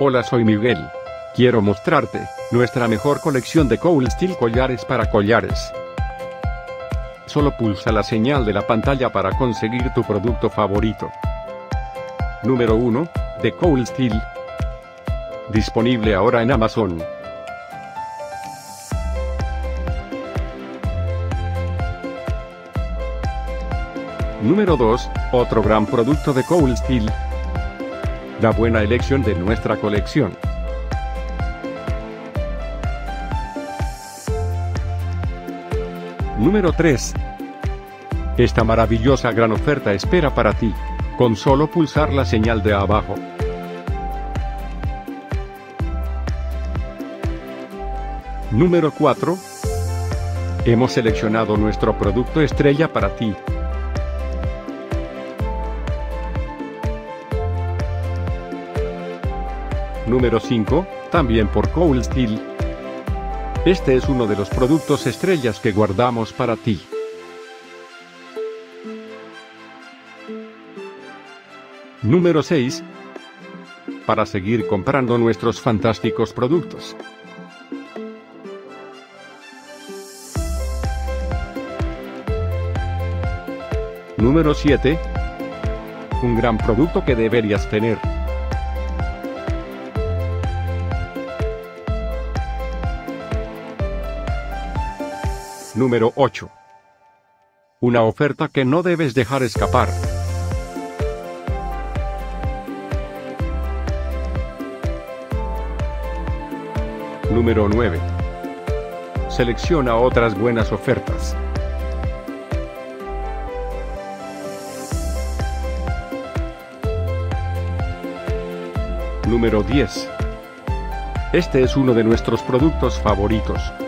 Hola, soy Miguel. Quiero mostrarte nuestra mejor colección de Cool Steel collares para collares. Solo pulsa la señal de la pantalla para conseguir tu producto favorito. Número 1, de Cool Steel. Disponible ahora en Amazon. Número 2, otro gran producto de Cool Steel. La buena elección de nuestra colección. Número 3. Esta maravillosa gran oferta espera para ti, con solo pulsar la señal de abajo. Número 4. Hemos seleccionado nuestro producto estrella para ti. Número 5, también por Cool Steel. Este es uno de los productos estrellas que guardamos para ti. Número 6. Para seguir comprando nuestros fantásticos productos. Número 7. Un gran producto que deberías tener. Número 8. Una oferta que no debes dejar escapar. Número 9. Selecciona otras buenas ofertas. Número 10. Este es uno de nuestros productos favoritos.